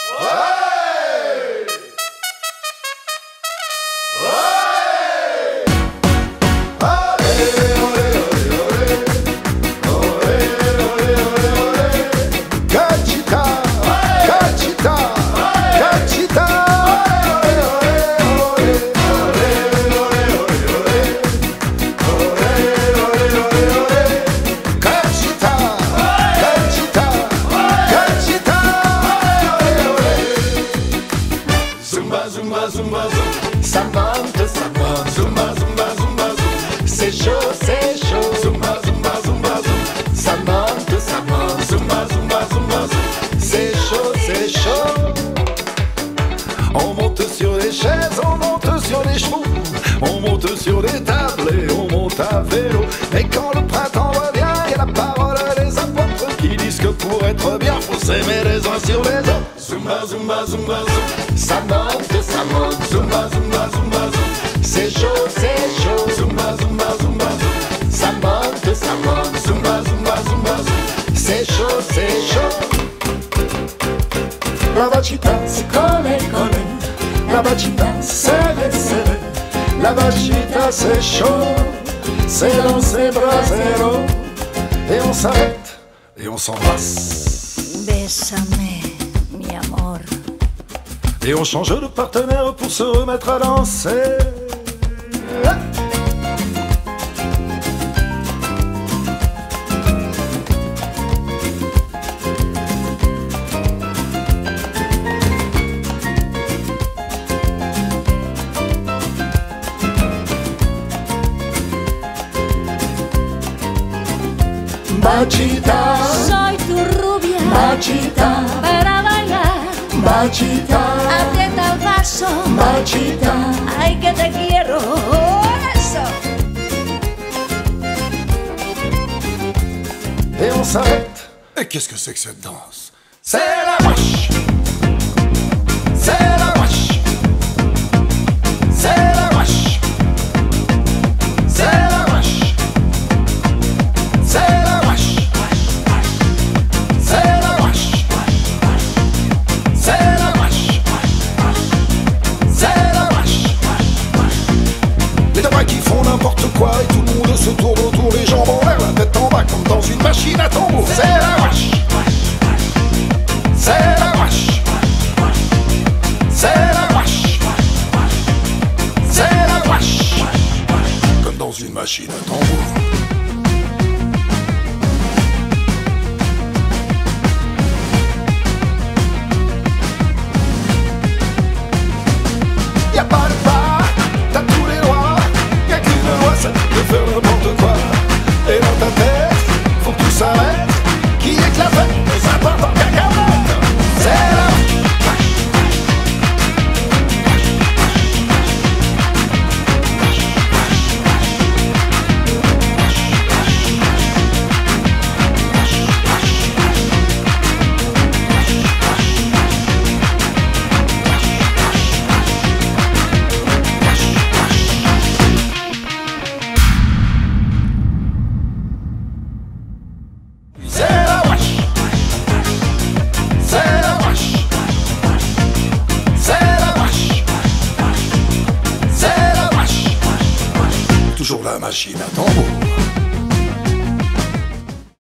Ça monte, zumba, zumba, zumba, zoom. C'est chaud, zumba, zumba, zumba, zoom. Ça monte, zumba, zumba, zumba, zoom. C'est chaud. On monte sur les chaises, on monte sur les chevaux, on monte sur les tables et on monte à vélo. Et quand le printemps revient, y a la parole des apôtres qui disent que pour être bien, faut s'aimer les uns sur les autres. Zumba, zumba, zumba, zoom. Ça monte, zumba, zumba, zumba, zoom. C'est chaud, zumba, zumba, zumba, zoom. Ça monte, zumba, zumba, zumba, zoom. C'est chaud. La bachita, c'est collé. La bachita, c'est serré. La bachita, c'est chaud. C'est danser brasero. Et on s'arrête, et on s'embrasse. Bésame, mi amor. Et on change de partenaire pour se remettre à danser. Bachita, Soy tu rubia bachita, para bailar. bachita, Aprieta el paso. bachita. Ay, que te quiero. Eso. Et on s'arrête. Et qu'est-ce que c'est que cette danse? C'est la wash. C'est la wash. C'est la wash. C'est la wash. C'est la wash. C'est la wash. C'est la wash. C'est la wash. Les dabas qui font n'importe quoi et tout le monde se tourne autour, les jambes en l'air, la tête en bas comme dans une machine à tambour. C'est la wash. C'est la wash. C'est la wash. C'est la wash. Comme dans une machine à tambour. Y'a pas de pas, t'as tous les droits. Y'a qu'une loi, c'est de faire n'importe quoi. Et dans ta tête, faut que tout s'arrête. Qui est que la fête, mais important qu'un carotte. C'est la toujours la machine à tambour.